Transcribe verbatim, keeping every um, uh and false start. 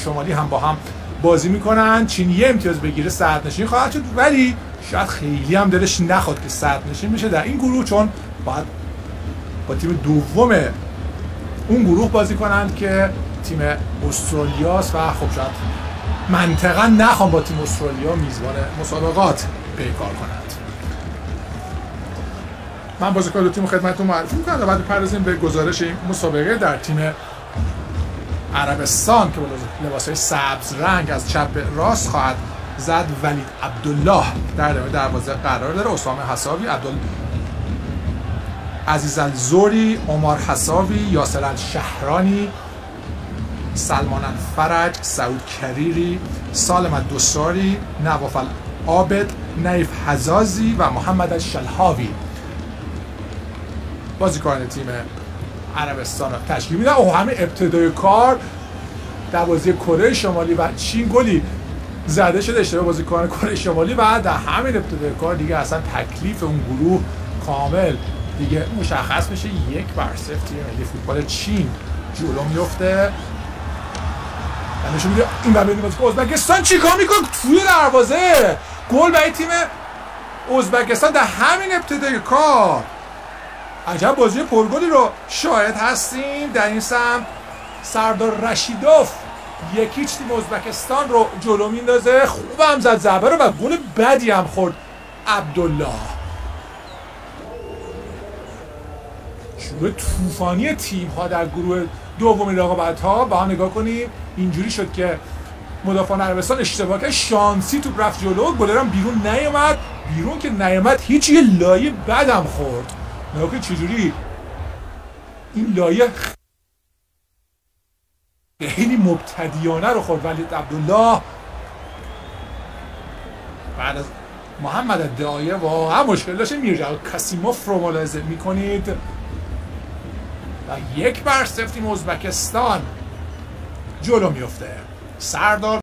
شمالی هم با هم بازی میکنن. چین یه امتیاز بگیره صدرنشین خواهد شد، ولی شاید خیلی هم دلش نخواد که صدرنشین بشه در این گروه، چون باید با تیم دوم اون گروه بازی کنند که تیم استرالیاست و خب شاید منطقا نخوام با تیم استرالیا میزبان مسابقات پیکار کنند. من بازیکن دو تیم خدمتتون معرفی میکنم و بعد پردازیم به گزارش این مسابقه. در تیم عربستان که با لباسهای سبز رنگ از چپ به راست خواهد زد ولید عبدالله در دروازه قرار داره، اسامه حساوی، عبدال عزیز الزوری، عمر حساوی، یاسر الشهرانی، سلمان الفرج، سعود کریری، سالم الدوساری، نواف العابد، نایف حزازی و محمد الشلهاوی بازیکن تیم عربستان را تشکیل میدن. او همه ابتدای کار در بازی کره شمالی و چین گلی زده شده اشتباه بازیکن کره شمالی و در همین ابتدای کار دیگه اصلا تکلیف اون گروه کامل دیگه مشخص بشه. یک بر صفر تیم ملی فوتبال چین جلو میفته. نشون میده این بر بین بازیکن ازبکستان چیکار میکنه توی دروازه، گل برای تیم ازبکستان در همین ابتدای کار. عجب بازی پرگلی رو شاهد هستیم. در این سمت سردار رشیدوف یکیچ تیم ازبکستان رو جلو میندازه، خوبم زد ضربه رو و گل بدی هم خورد عبدالله. شروع طوفانی تیم ها در گروه دوم رقابت ها با هم نگاه کنیم. اینجوری شد که مدافعان عربستان اشتباه کرد، شانسی توپ رفت جلو، گلر هم بیرون نیامد. بیرون که نیامد هیچ، یه لایه بدم خورد. نگاه کنید چجوری این لایه خیلی مبتدیانه رو خورد ولید عبدالله. بعد از محمد الدعایه واقعا مشکل داشته. میرجا کاسیموف رو ملاحظه میکنید و یک بر صفر تیم ازبکستان جلو میفته. سردار